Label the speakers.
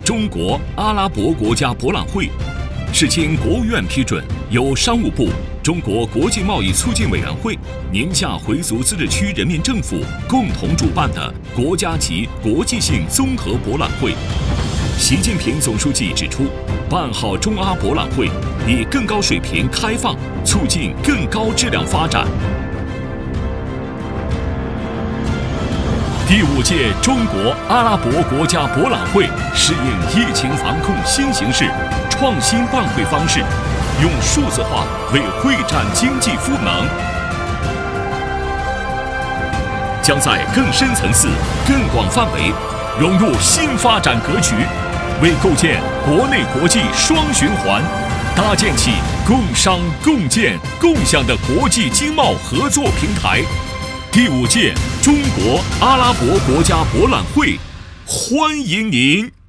Speaker 1: 中国阿拉伯国家博览会，是经国务院批准，由商务部、中国国际贸易促进委员会、宁夏回族自治区人民政府共同主办的国家级国际性综合博览会。习近平总书记指出，办好中阿博览会，以更高水平开放，促进更高质量发展。第5届中国阿拉伯国家博览会适应疫情防控新形势，创新办会方式，用数字化为会展经济赋能，将在更深层次、更广范围融入新发展格局，为构建国内国际双循环，搭建起共商共建共享的国际经贸合作平台。第5届中国阿拉伯国家博览会，欢迎您！